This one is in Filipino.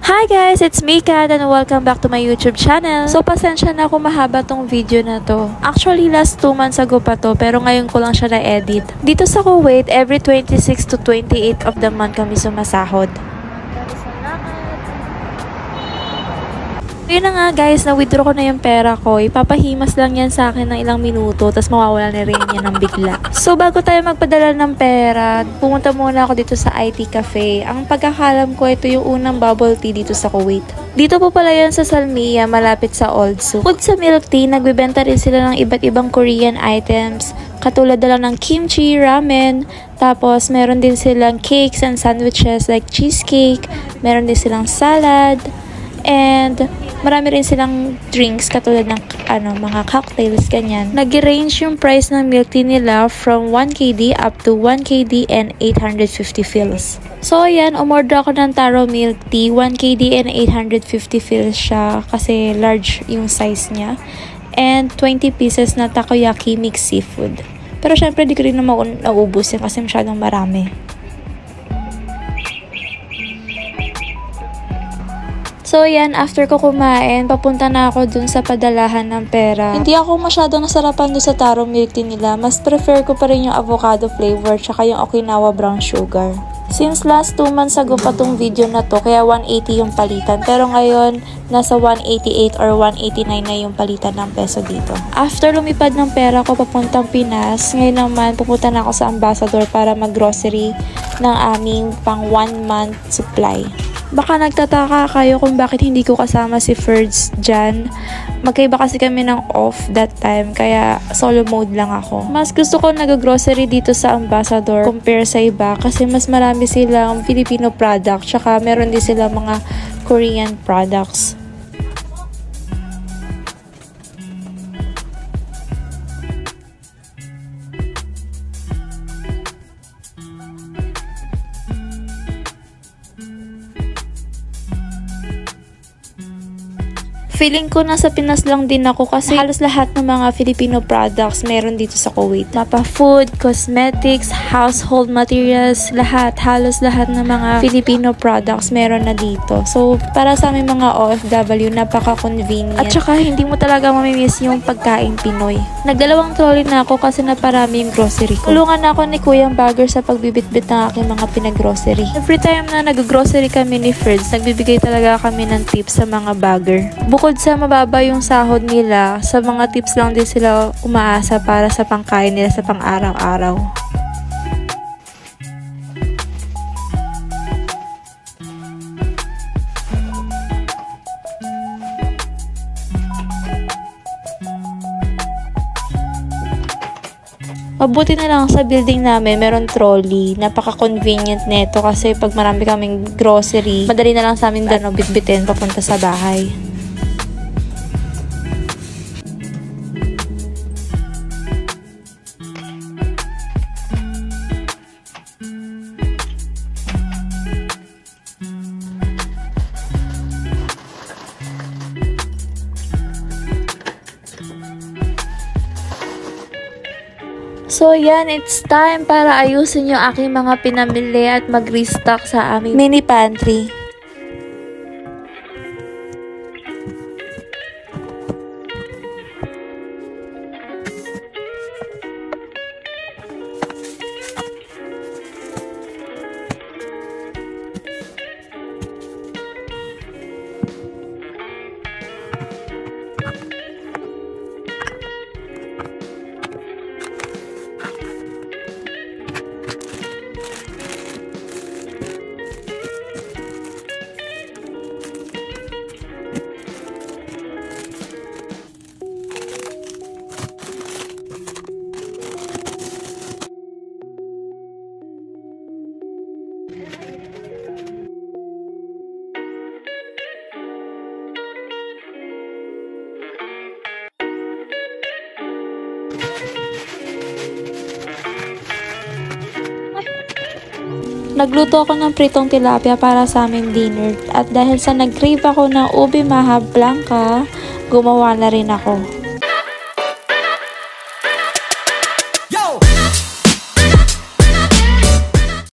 Hi guys! It's me, Kat, and welcome back to my YouTube channel. So, pasensya na kung mahaba tong video na to. Actually, last 2 months ago pa to, pero ngayon ko lang siya na-edit. Dito sa Kuwait, every 26 to 28 of the month kami sumasahod. Yun na nga guys, na-withdraw ko na yung pera ko. Ipapahimas lang yan sa akin ng ilang minuto, tapos mawawala na rin yan ng bigla. So bago tayo magpadala ng pera, pumunta muna ako dito sa IT Cafe. Ang pagkakalam ko, ito yung unang bubble tea dito sa Kuwait. Dito po pala yan sa Salmiya, malapit sa Old Souk. Bukod sa milk tea, nagbebenta rin sila ng iba't ibang Korean items. Katulad na lang ng kimchi, ramen, tapos meron din silang cakes and sandwiches like cheesecake, meron din silang salad, and marami rin silang drinks katulad ng mga cocktails, ganyan. Nag-range yung price ng milk tea nila from 1 KD up to 1 KD and 850 fils. So ayan, umorder ako ng taro milk tea. 1 KD and 850 fils siya kasi large yung size niya. And 20 pieces na takoyaki mixed seafood. Pero syempre di ko rin naman naubos yan kasi masyadong marami. So, yan, after ko kumain, papunta na ako dun sa padalahan ng pera. Hindi ako masyado nasarapan dun sa taro milk tea nila. Mas prefer ko pa rin yung avocado flavor tsaka yung Okinawa brown sugar. Since last 2 months ago pa tong video na to, kaya 180 yung palitan. Pero ngayon, nasa 188 or 189 na yung palitan ng peso dito. After lumipad ng pera ko papuntang Pinas, ngayon naman pupunta na ako sa Ambassador para mag-grocery ng aming pang 1 month supply. Baka nagtataka kayo kung bakit hindi ko kasama si Ferds dyan. Magkaiba kasi kami ng off that time, kaya solo mode lang ako. Mas gusto ko nag-grocery dito sa Ambassador compare sa iba kasi mas marami silang Filipino product, tsaka meron din silang mga Korean products. Feeling ko nasa Pinas lang din ako kasi halos lahat ng mga Filipino products meron dito sa Kuwait. Mapa food, cosmetics, household materials, halos lahat ng mga Filipino products meron na dito. So, para sa aming mga OFW, napaka-convenient. At saka, hindi mo talaga mamimiss yung pagkain Pinoy. Nagdalawang trolley na ako kasi naparami yung grocery ko. Tulungan na ako ni Kuyang Bagger sa pagbibitbit ng aking mga pinag-grocery. Every time na nag-grocery kami ni Ferds, nagbibigay talaga kami ng tips sa mga bagger. Bukod sa mababa yung sahod nila, sa mga tips lang din sila umaasa para sa pangkain nila sa pang-araw-araw. Mabuti na lang sa building namin, meron trolley. Napaka-convenient neto kasi pag marami kaming grocery, madali na lang sa amin bitbitin papunta sa bahay. So yan, it's time para ayusin yung aking mga pinamili at mag-restock sa aming mini pantry. Nagluto ako ng pritong tilapia para sa aming dinner. At dahil sa nag-crave ako ng ube maha blanca, gumawa na rin ako.